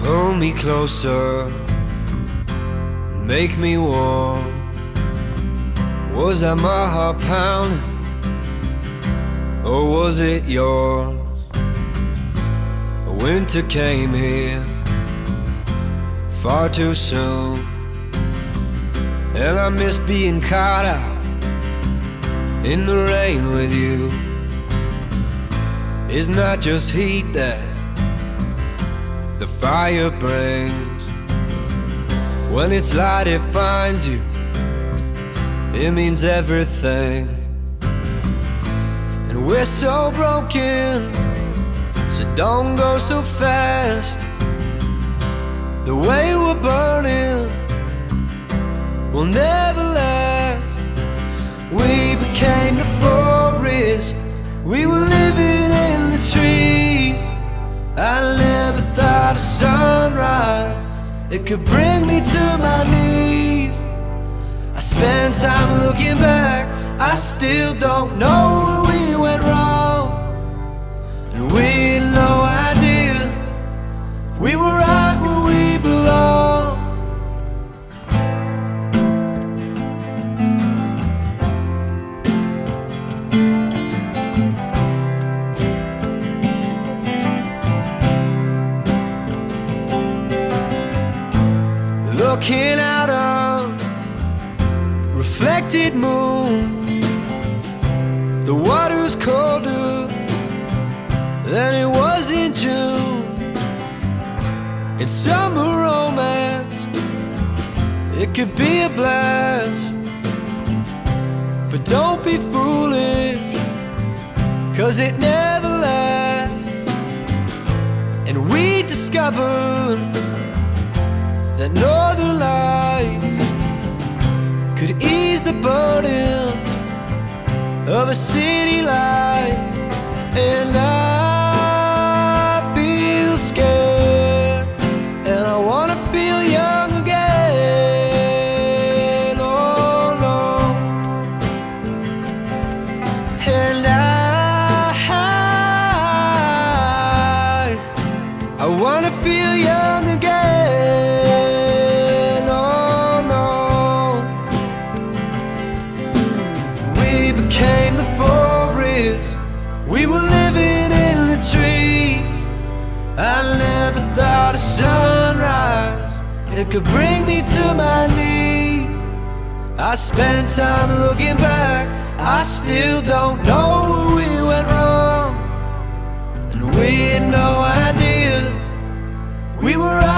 Pull me closer, make me warm. Was that my heart pounding, or was it yours? Winter came here far too soon, and I miss being caught out in the rain with you. It's not just heat that the fire brings. When it's light it finds you, it means everything. And we're so broken, so don't go so fast. The way we're burning will never last. We became the forest, we were living in the trees. I never thought a sunrise, it could bring me to my knees. I spent time looking back, I still don't know where we went wrong. And we had no idea we were right where we belong. Looking out on reflected moon, the water's colder than it was in June. In summer romance, it could be a blast, but don't be foolish, 'cause it never lasts. And we discovered that northern lights could ease the burden of a city life. And I feel scared, and I wanna feel young again. Oh no. And I wanna feel young again. Oh no. We became the forest, we were living in the trees. I never thought a sunrise, it could bring me to my knees. I spent time looking back, I still don't know where we went wrong. And we had no idea we were